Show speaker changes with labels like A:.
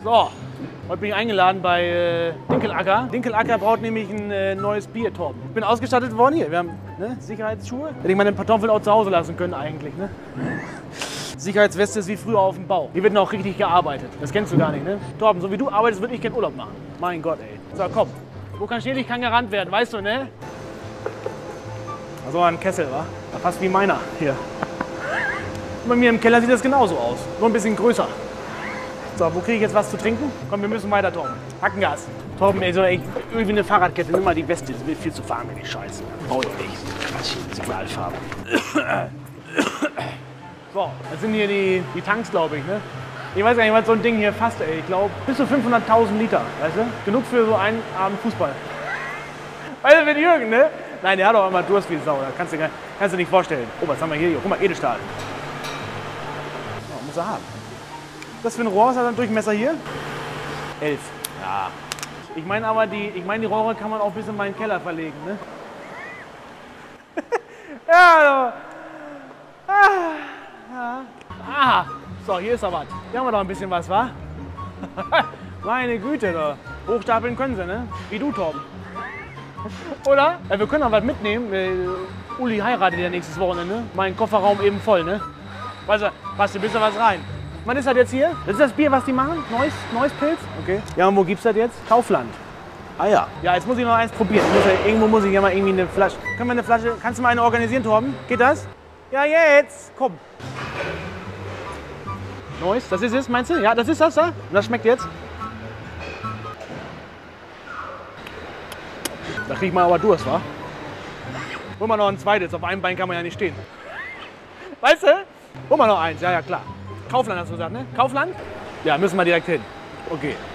A: So, heute bin ich eingeladen bei Dinkelacker. Dinkelacker braucht nämlich ein neues Bier, Torben. Ich bin ausgestattet worden hier. Wir haben Sicherheitsschuhe. Hätte ich meine Pantoffeln auch zu Hause lassen können eigentlich. Ne? Sicherheitsweste ist wie früher auf dem Bau. Hier wird noch richtig gearbeitet. Das kennst du gar nicht, ne? Torben, so wie du arbeitest, würde ich keinen Urlaub machen. Mein Gott, ey. So, komm. Wo kann stetig kann gerannt werden, weißt du, ne? So ein Kessel, wa? Fast wie meiner hier. Bei mir im Keller sieht das genauso aus. Nur ein bisschen größer. So, wo kriege ich jetzt was zu trinken? Komm, wir müssen weiter, Torben. Hackengas. Torben, ey, so irgendwie eine Fahrradkette. Nimm mal die Weste. Das wird viel zu fahren, wenn ich scheiße. Brauch ich nicht. Quatsch, Signalfarbe. So, das sind hier die Tanks, glaube ich, ne? Ich weiß gar nicht, was so ein Ding hier fasst, ey. Ich glaube, bis zu 500.000 Liter, weißt du? Genug für so einen Abend Fußball. Weißt du, mit Jürgen, ne? Nein, der hat auch immer Durst wie Sau. Das kannst du nicht vorstellen. Oh, was haben wir hier? Guck mal, Edelstahl. Oh, muss er haben. Was für ein Rohr ist das, ein Durchmesser hier? 11. Ja. Ich meine aber, die Rohre kann man auch bis in meinen Keller verlegen, ne? Ja, ja. Ah, so, hier ist aber was. Hier haben wir doch ein bisschen was, wa? Meine Güte, da. Hochstapeln können sie, ne? Wie du, Torben. Oder? Ja, wir können auch was mitnehmen. Uli heiratet ja nächstes Wochenende. Mein Kofferraum eben voll, ne? Weißt du, passt ein bisschen was rein. Was ist das jetzt hier? Das ist das Bier, was die machen? Neues Pilz? Okay. Ja, und wo gibt's das jetzt? Kaufland. Ah ja. Ja, jetzt muss ich noch eins probieren. Irgendwo muss ich ja mal irgendwie eine Flasche. Können wir eine Flasche? Kannst du mal eine organisieren, Torben? Geht das? Ja, jetzt. Komm. Neues, das ist es, meinst du? Ja, das ist das da? Und das schmeckt jetzt? Da kriegt man aber Durst, wa? Hol mal noch ein zweites. Auf einem Bein kann man ja nicht stehen. Weißt du? Hol mal noch eins. Ja, ja, klar. Kaufland hast du gesagt, ne? Kaufland? Ja, müssen wir direkt hin. Okay.